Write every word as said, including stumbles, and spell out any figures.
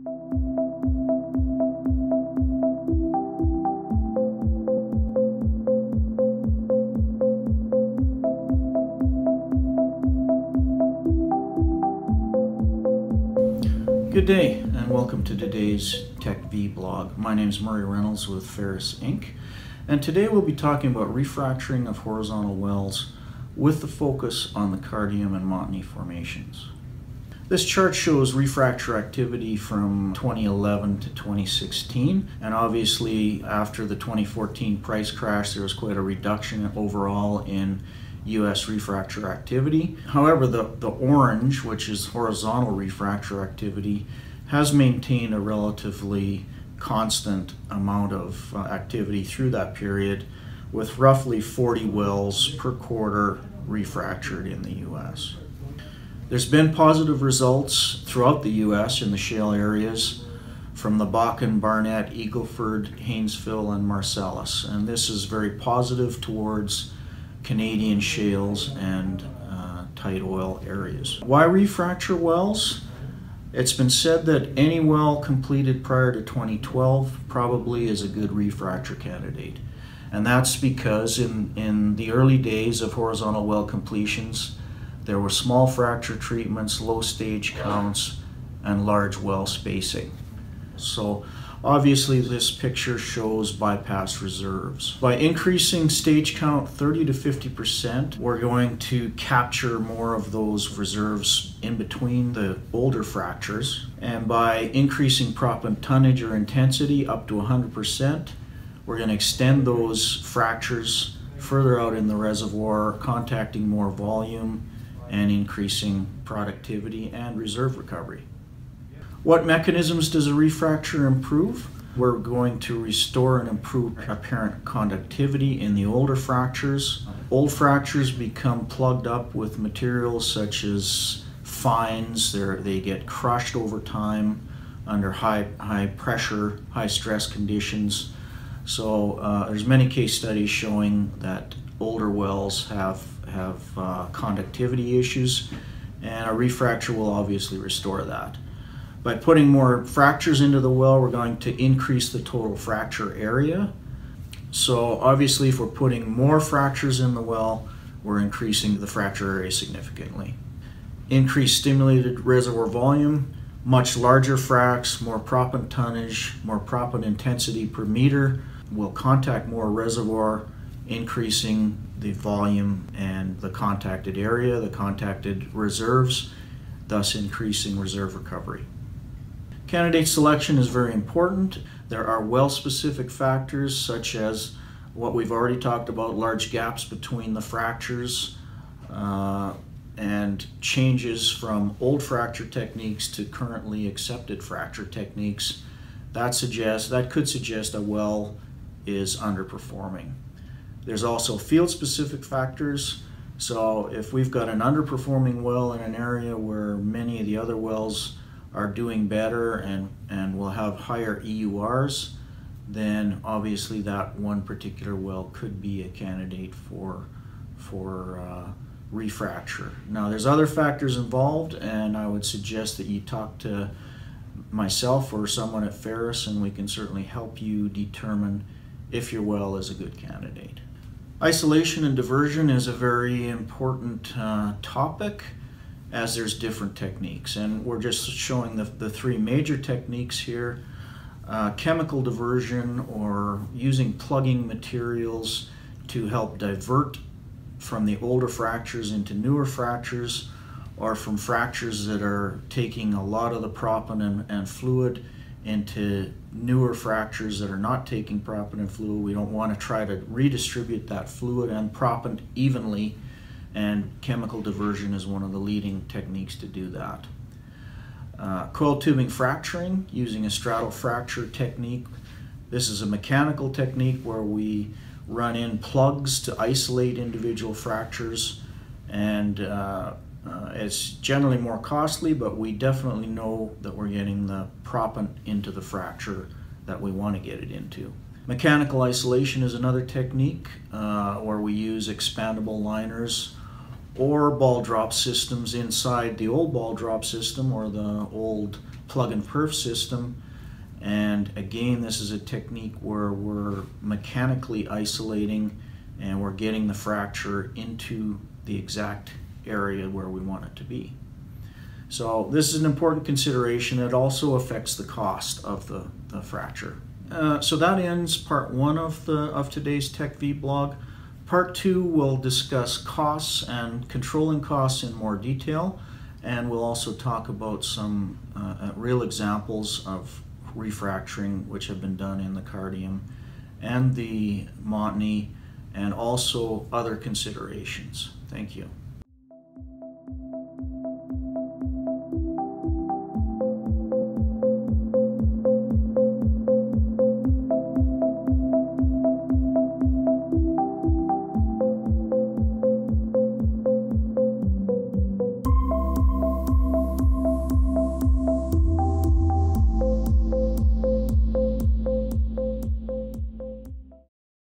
Good day and welcome to today's Tech V blog. My name is Murray Reynolds with Ferus Incorporated, and today we'll be talking about refracturing of horizontal wells with the focus on the Cardium and Montney formations. This chart shows refracture activity from twenty eleven to twenty sixteen, and obviously after the twenty fourteen price crash there was quite a reduction overall in U S refracture activity. However, the, the orange, which is horizontal refracture activity, has maintained a relatively constant amount of uh, activity through that period, with roughly forty wells per quarter refractured in the U S. There's been positive results throughout the U S in the shale areas from the Bakken, Barnett, Eagleford, Haynesville, and Marcellus, and this is very positive towards Canadian shales and uh, tight oil areas. Why refracture wells? It's been said that any well completed prior to twenty twelve probably is a good refracture candidate. And that's because in, in the early days of horizontal well completions, there were small fracture treatments, low stage counts, and large well spacing. So obviously this picture shows bypass reserves. By increasing stage count thirty to fifty percent, we're going to capture more of those reserves in between the older fractures. And by increasing proppant tonnage or intensity up to one hundred percent, we're going to extend those fractures further out in the reservoir, contacting more volume and increasing productivity and reserve recovery. What mechanisms does a refracture improve? We're going to restore and improve apparent conductivity in the older fractures. Old fractures become plugged up with materials such as fines. They're, they get crushed over time under high, high pressure, high stress conditions. So uh, there's many case studies showing that older wells have, have uh, conductivity issues, and a refracture will obviously restore that. By putting more fractures into the well, we're going to increase the total fracture area. So obviously if we're putting more fractures in the well, we're increasing the fracture area significantly. Increased stimulated reservoir volume, much larger fracs, more proppant tonnage, more proppant intensity per meter will contact more reservoir, increasing the volume and the contacted area, the contacted reserves, thus increasing reserve recovery. Candidate selection is very important. There are well-specific factors such as what we've already talked about, large gaps between the fractures uh, and changes from old fracture techniques to currently accepted fracture techniques. That suggests, that could suggest a well is underperforming. There's also field-specific factors. So if we've got an underperforming well in an area where many of the other wells are doing better and, and will have higher E U Rs, then obviously that one particular well could be a candidate for, for uh, refracture. Now there's other factors involved, and I would suggest that you talk to myself or someone at Ferus, and we can certainly help you determine if your well is a good candidate. Isolation and diversion is a very important uh, topic, as there's different techniques, and we're just showing the, the three major techniques here. Uh, chemical diversion, or using plugging materials to help divert from the older fractures into newer fractures, or from fractures that are taking a lot of the proppant and, and fluid into newer fractures that are not taking proppant and fluid. We don't want to try to redistribute that fluid and proppant evenly, and chemical diversion is one of the leading techniques to do that. Uh, coiled tubing fracturing, using a straddle fracture technique. This is a mechanical technique where we run in plugs to isolate individual fractures, and uh, uh, it's generally more costly, but we definitely know that we're getting the proppant into the fracture that we want to get it into. Mechanical isolation is another technique uh, where we use expandable liners or ball drop systems inside the old ball drop system or the old plug and perf system. And again, this is a technique where we're mechanically isolating and we're getting the fracture into the exact area where we want it to be. So this is an important consideration. It also affects the cost of the, the fracture. Uh, so that ends part one of, the, of today's TechV blog. Part two will discuss costs and controlling costs in more detail, and we'll also talk about some uh, real examples of refracturing which have been done in the Cardium and the Montney, and also other considerations. Thank you.